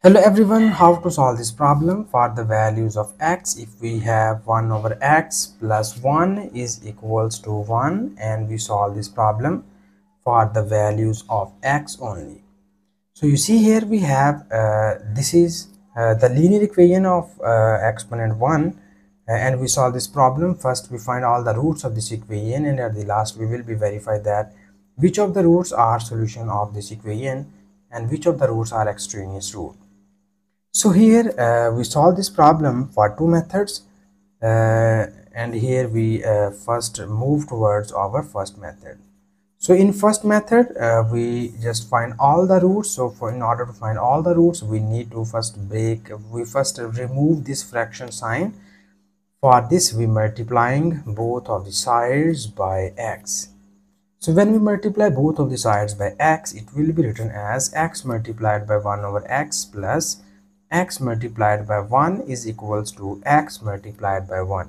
Hello everyone, how to solve this problem for the values of x if we have 1 over x plus 1 is equals to 1 and we solve this problem for the values of x only. So you see here we have this is the linear equation of exponent 1 and we solve this problem. First we find all the roots of this equation and at the last we will be verify that which of the roots are solution of this equation and which of the roots are extraneous root. So here we solve this problem for two methods and here we first move towards our first method. So in first method we just find all the roots. So in order to find all the roots we need to first remove this fraction sign. For this we multiplying both of the sides by x. So when we multiply both of the sides by x, it will be written as x multiplied by 1 over x plus x multiplied by 1 is equals to x multiplied by 1.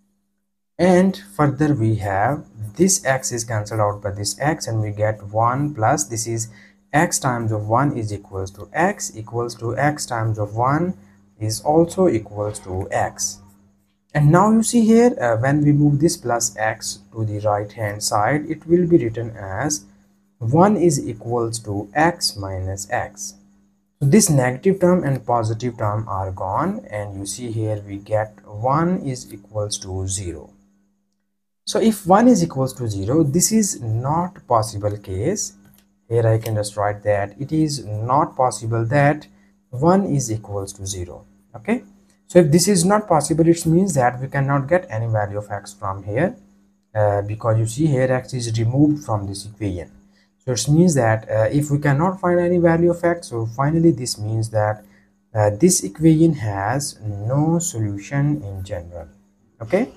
And further we have this x is cancelled out by this x and we get 1 plus this is x times of 1 is equals to x times of 1 is also equals to x. And now you see here when we move this plus x to the right hand side, it will be written as 1 is equals to x minus x. So this negative term and positive term are gone and you see here we get 1 is equals to 0. So if 1 is equals to 0, this is not possible case. Here I can just write that it is not possible that 1 is equals to 0. Okay. So if this is not possible, it means that we cannot get any value of x from here because you see here x is removed from this equation. So it means that if we cannot find any value of x, so finally this means that this equation has no solution in general. Okay.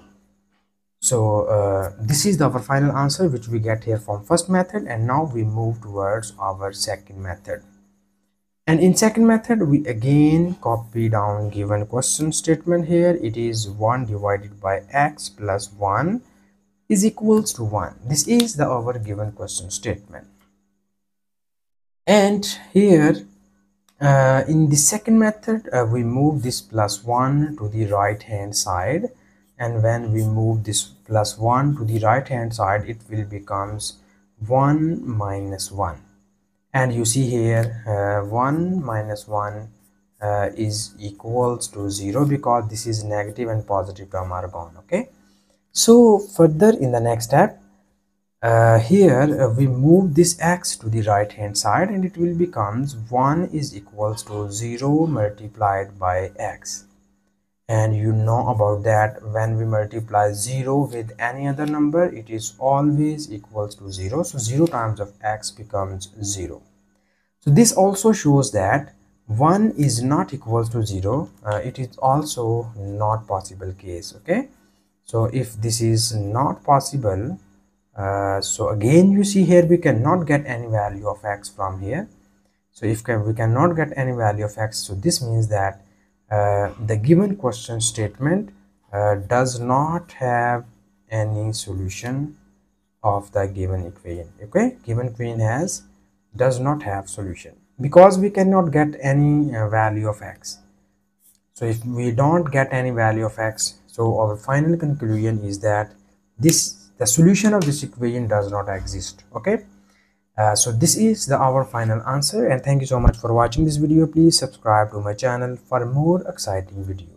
So this is our final answer which we get here from first method, and now we move towards our second method. And in second method we again copy down given question statement. Here it is 1 divided by x plus 1 is equals to 1. This is our given question statement. And here in the second method we move this plus 1 to the right hand side, and when we move this plus 1 to the right hand side it will becomes 1 minus 1. And you see here 1 minus 1 is equals to 0 because this is negative and positive term are gone. Okay. So further in the next step here we move this x to the right hand side and it will becomes 1 is equals to 0 multiplied by x. And you know about that when we multiply 0 with any other number it is always equals to 0. So 0 times of x becomes 0. So this also shows that 1 is not equals to 0. It is also not possible case. Okay. So if this is not possible, so again you see here we cannot get any value of x from here. So if we cannot get any value of x, so this means that the given question statement does not have any solution of the given equation. Okay, given equation does not have solution because we cannot get any value of x. So if we don't get any value of x, so our final conclusion is that the solution of this equation does not exist. Okay. So this is our final answer, and thank you so much for watching this video. Please subscribe to my channel for more exciting videos.